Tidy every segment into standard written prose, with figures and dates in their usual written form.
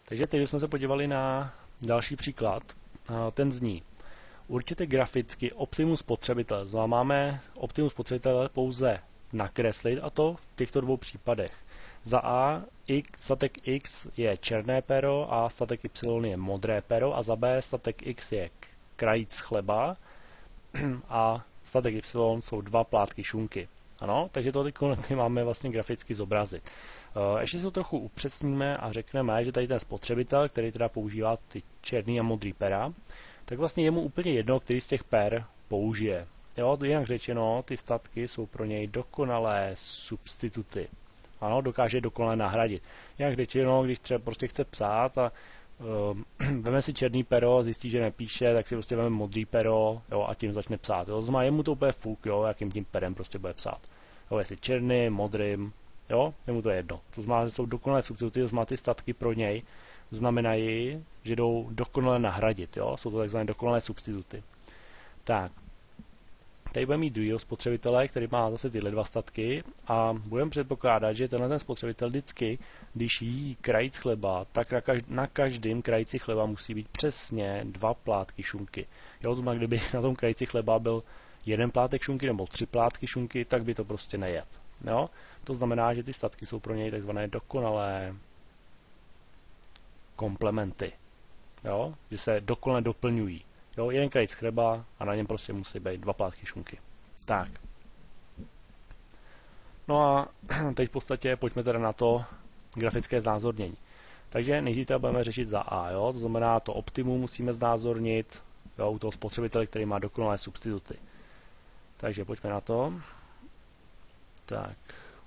Takže teď jsme se podívali na další příklad. Ten zní: určitě graficky optimum spotřebitele. Znamená, máme optimum spotřebitele pouze nakreslit, a to v těchto dvou případech. Za A statek X je černé pero a statek Y je modré pero, a za B statek X je krajíc chleba a statek Y jsou dva plátky šunky. Ano, takže to teď máme vlastně graficky zobrazit. Ještě si to trochu upřesníme a řekneme, že tady ten spotřebitel, který teda používá ty černý a modrý pera, tak vlastně je mu úplně jedno, který z těch per použije. Jo, jinak řečeno, ty statky jsou pro něj dokonalé substituty. Ano, dokáže dokonale nahradit. Jinak řečeno, když třeba prostě chce psát a veme si černý pero, zjistí, že nepíše, tak si prostě veme modrý pero, jo, a tím začne psát. Jo. Znamená, jemu to úplně fuk, jo, jakým tím perem prostě bude psát. Jo, jestli černým, modrým, jo, jemu to je jedno. To znamená, že jsou dokonalé substituty, to znamená, ty statky pro něj znamenají, že jdou dokonale nahradit, jo, jsou to takzvané dokonalé substituty. Tak, tady budeme mít druhého spotřebitele, který má zase tyhle dva statky, a budeme předpokládat, že tenhle ten spotřebitel vždycky, když jí krajíc chleba, tak na každém krajíci chleba musí být přesně dva plátky šunky. Jo, to znamená, kdyby na tom krajíci chleba byl jeden plátek šunky nebo tři plátky šunky, tak by to prostě nejet. Jo? To znamená, že ty statky jsou pro něj takzvané dokonalé komplementy. Jo? Že se dokonale doplňují. Jo? Jeden krajíc chleba a na něm prostě musí být dva plátky šunky. Tak. No a teď v podstatě pojďme teda na to grafické znázornění. Takže nejdříve budeme řešit za A. Jo? To znamená, to optimum musíme znázornit, jo, u toho spotřebitele, který má dokonalé substituty. Takže pojďme na to. Tak.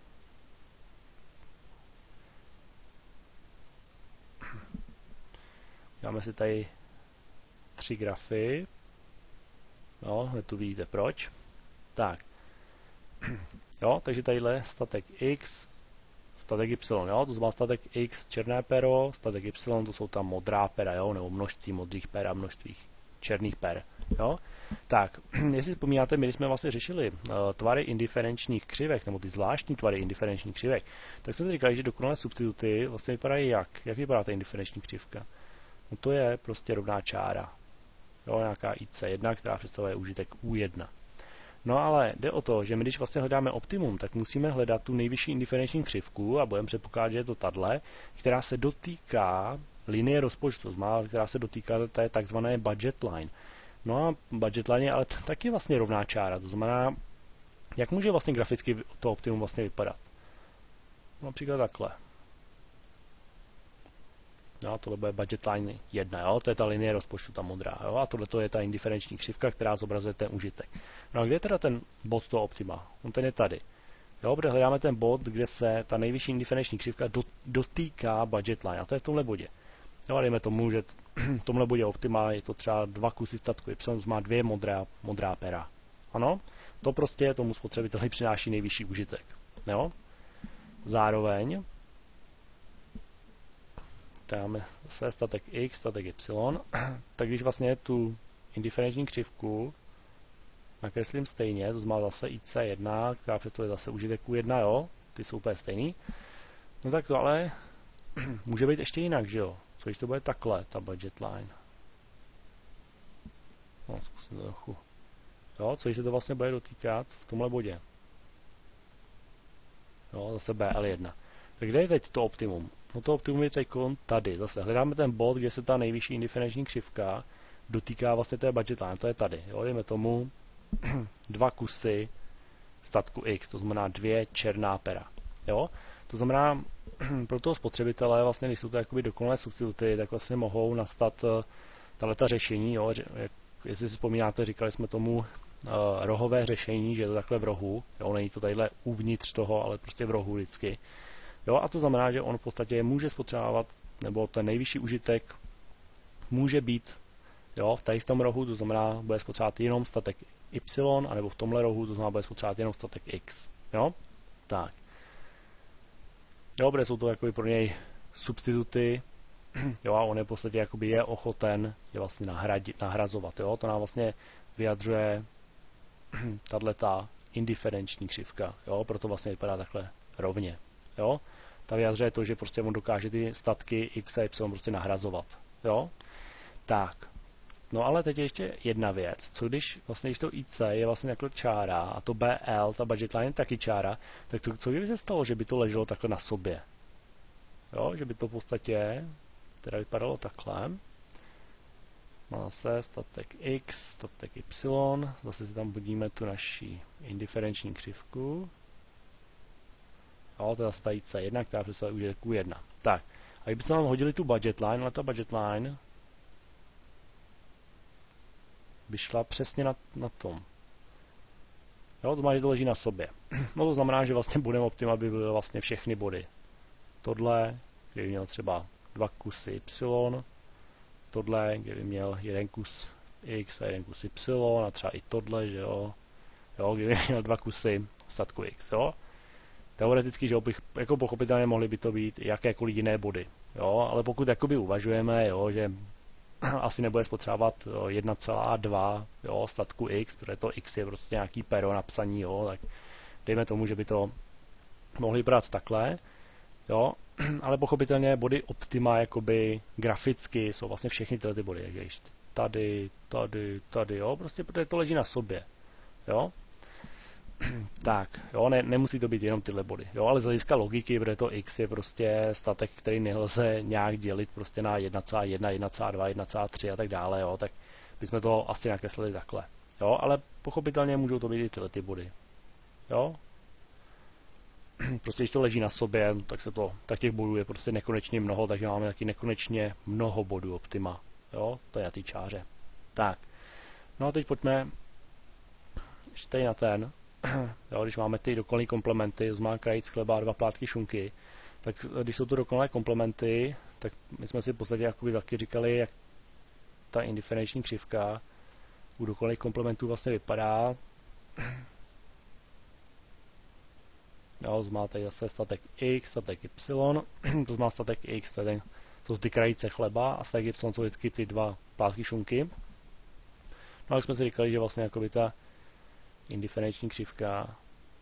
Dáme si tady 3 grafy. No, hned tu vidíte proč. Tak. Jo, takže tadyhle statek X, statek Y, jo, to znamená statek X černé pero, statek Y to jsou tam modrá pera, jo, nebo množství modrých per a množství černých per, jo. Tak, jestli vzpomínáte, my jsme vlastně řešili tvary indiferenčních křivek, nebo ty zvláštní tvary indiferenčních křivek, tak jsme si říkali, že dokonalé substituty vlastně vypadají jak? Jak vypadá ta indiferenční křivka? No to je prostě rovná čára, jo, nějaká IC1, která představuje užitek U1. No ale jde o to, že my když vlastně hledáme optimum, tak musíme hledat tu nejvyšší indiferenční křivku a budeme předpokládat, že je to tahle, která se dotýká linie rozpočtu, která se dotýká té takzvané budget line. No a budget line je ale taky vlastně rovná čára, to znamená, jak může vlastně graficky to optimum vlastně vypadat? Například takhle. No, tohle bude budget line 1, jo? To je ta linie rozpočtu, ta modrá, jo? A tohle je ta indiferenční křivka, která zobrazuje ten užitek. No a kde je teda ten bod toho optima? On ten je tady. Jo, protože hledáme ten bod, kde se ta nejvyšší indiferenční křivka dotýká budget line, a to je v tomhle bodě. Jo, a dejme tomu, že v tomhle bodě optima je to třeba 2 kusy statku Y, má 2 modrá pera. Ano, to prostě tomu spotřebiteli přináší nejvyšší užitek. Jo? Zároveň dáme zase statek X, statek Y, tak když vlastně tu indiferenční křivku nakreslím stejně, to znamená zase IC1, která představuje zase užitek U1, jo, ty jsou úplně stejný, no tak to ale může být ještě jinak, že jo, co když to bude takhle, ta budget line. No, zkusím to trochu. Jo, co když se to vlastně bude dotýkat v tomhle bodě. Jo, zase BL1. Tak kde je teď to optimum? No to optimum je teď tady. Zase hledáme ten bod, kde se ta nejvyšší indiferenční křivka dotýká vlastně té budget line. To je tady. Jo, dejme tomu 2 kusy statku X, to znamená 2 černá pera. Jo? To znamená, pro toho spotřebitele, vlastně, když jsou to jakoby dokonalé substituty, tak vlastně mohou nastat tato řešení. Jo? Jestli si vzpomínáte, říkali jsme tomu rohové řešení, že je to takhle v rohu. Jo? Není to tadyhle uvnitř toho, ale prostě v rohu vždycky. Jo, a to znamená, že on v podstatě může spotřebovat, nebo ten nejvyšší užitek může být, jo, tady v tom rohu, to znamená, bude spotřebovat jenom statek Y, anebo v tomhle rohu, to znamená, bude spotřebovat jenom statek X. Jo, tak. Jo, protože jsou to jakoby pro něj substituty, jo, a on je v podstatě jakoby je ochoten je vlastně nahrazovat, jo, to nám vlastně vyjadřuje tato indiferenční křivka, jo, proto vlastně vypadá takhle rovně. Jo? Ta vyjadřuje to, že prostě on dokáže ty statky x a y prostě nahrazovat. Jo? Tak. No ale teď je ještě jedna věc. Co když vlastně, když to IC je vlastně takhle čára a to BL, ta budget line je taky čára, tak co kdyby se stalo, že by to leželo takhle na sobě? Jo, že by to v podstatě teda vypadalo takhle. Má se statek x, statek y, zase si tam budíme tu naši indiferenční křivku. Jo, to je zase ta IC1, která představuje užitek Q1. Tak, a kdybychom nám hodili tu budget line, ale ta budget line by šla přesně na tom. Jo, to má, že to leží na sobě. No to znamená, že vlastně bodem optima by byly vlastně všechny body. Tohle, kde by měl třeba 2 kusy y, tohle, kde by měl jeden kus x a jeden kus y, a třeba i tohle, že jo, kde by měl 2 kusy statku x, jo. Teoreticky, že bych, jako pochopitelně mohly by to být jakékoliv jiné body, jo, ale pokud jakoby uvažujeme, jo, že asi nebude spotřebovat 1,2 jo, statku x, protože to x je prostě nějaký pero napsaný, jo, tak dejme tomu, že by to mohli brát takhle, jo, ale pochopitelně body optima jakoby graficky jsou vlastně všechny tyhle ty body, takže tady, jo, prostě protože to leží na sobě, jo. Tak, jo, nemusí to být jenom tyhle body, jo, ale z hlediska logiky, protože to x je prostě statek, který nelze nějak dělit prostě na 1,1, 1,2, 1,3 a tak dále, jo, tak bychom to asi nakreslili takhle, jo, ale pochopitelně můžou to být i tyhle ty body, jo. Prostě když to leží na sobě, tak těch bodů je prostě nekonečně mnoho, takže máme taky nekonečně mnoho bodů optima, jo, to je na té čáře. Tak, no a teď pojďme ještě na ten. Jo, když máme ty dokonalé komplementy, to znamená krajíc chleba a 2 plátky šunky, tak když jsou to dokonalé komplementy, tak my jsme si v podstatě jakoby taky říkali, jak ta indiferenční křivka u dokonalých komplementů vlastně vypadá. Jo, to má tady zase statek x, statek y, to má statek x, to jsou ty krajíce chleba a statek y jsou vždycky ty 2 plátky šunky. No a jsme si říkali, že vlastně jakoby ta indiferenční křivka,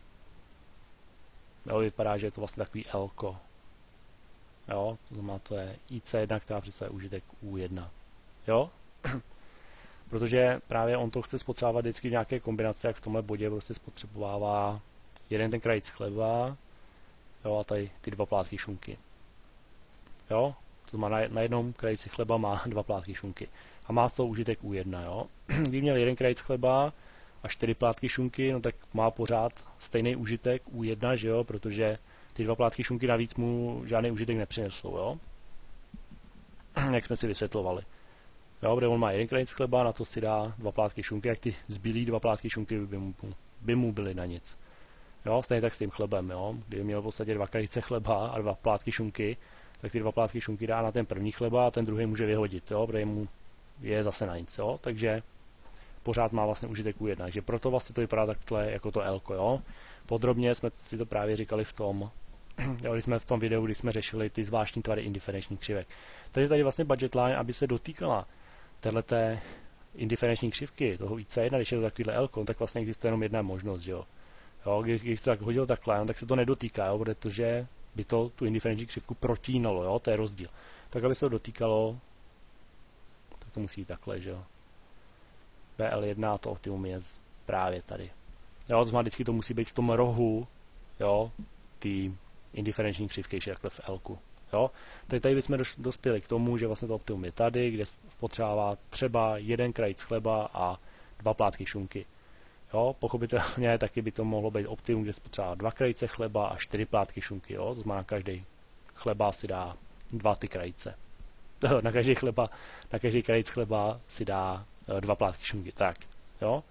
jo, vypadá, že je to vlastně takový L-ko. Jo, to znamená, to je IC1, která představuje užitek U1. Jo? Protože právě on to chce spotřebovat vždycky v nějaké kombinaci, jak v tomhle bodě prostě spotřebovává jeden ten krajíc chleba, jo, a tady ty 2 plátky šunky. Jo? To znamená, na jednom krajíci chleba má 2 plátky šunky. A má z toho užitek U1, jo? Když měl jeden krajíc chleba a 4 plátky šunky, no tak má pořád stejný užitek U1, že jo, protože ty 2 plátky šunky navíc mu žádný užitek nepřinesou, jo. Jak jsme si vysvětlovali. Jo, protože on má jeden krajíc chleba, na to si dá 2 plátky šunky, jak ty zbylý 2 plátky šunky by mu byly na nic. Jo, stejně tak s tím chlebem, jo. Kdyby měl v podstatě 2 krajíce chleba a 2 plátky šunky, tak ty 2 plátky šunky dá na ten první chleba a ten druhý může vyhodit, jo, protože mu je zase na nic, jo. Takže pořád má vlastně užitek U1, takže proto vlastně to vypadá takhle jako to L-ko, jo. Podrobně jsme si to právě říkali v tom, jo, když jsme v tom videu, kdy jsme řešili ty zvláštní tvary indiferenčních křivek. Takže tady vlastně budget line, aby se dotýkala téhleté indiferenční křivky, toho IC1, když je to takovýhle L-ko, tak vlastně existuje jenom jedna možnost, že jo. Jo, když to tak hodil takhle, tak se to nedotýká, jo, protože by to tu indiferenční křivku protínalo, jo, to je rozdíl. Tak aby se to dotýkalo, tak to musí takhle, že jo. BL1 a to optimum je právě tady. Jo, to znamená, vždycky to musí být v tom rohu, jo, ty indiferenční křivky, ještě takhle v L-ku. Jo. Tady bychom dospěli k tomu, že vlastně to optimum je tady, kde potřebává třeba jeden krajíc chleba a 2 plátky šunky. Jo, pochopitelně taky by to mohlo být optimum, kde spotřebává 2 krajíce chleba a 4 plátky šunky. Jo. To znamená, každý chleba si dá 2 ty krajíce. Na každý krajíc chleba si dá 2 plátky šunky. Tak, jo.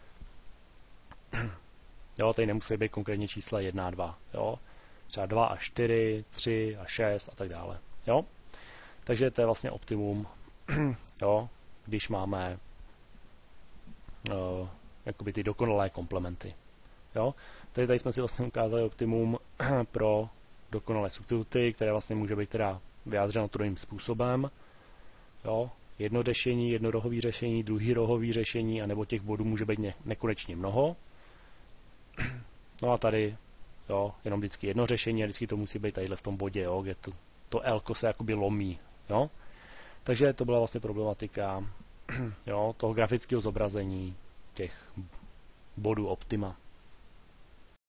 Jo, tady nemusí být konkrétně čísla 1 a 2, jo. Třeba 2 a 4, 3 a 6 a tak dále, jo. Takže to je vlastně optimum, jo, když máme jakoby ty dokonalé komplementy, jo. Tady jsme si vlastně ukázali optimum pro dokonalé substituty, které vlastně může být teda vyjádřeno trojím způsobem, jo. Jedno řešení, jednorohový řešení, druhý rohový řešení, anebo těch bodů může být nekonečně mnoho. No a tady jo, jenom vždycky jedno řešení a vždycky to musí být tadyhle v tom bodě, jo, kde to L se jakoby lomí, jo. Takže to byla vlastně problematika jo, toho grafického zobrazení těch bodů optima.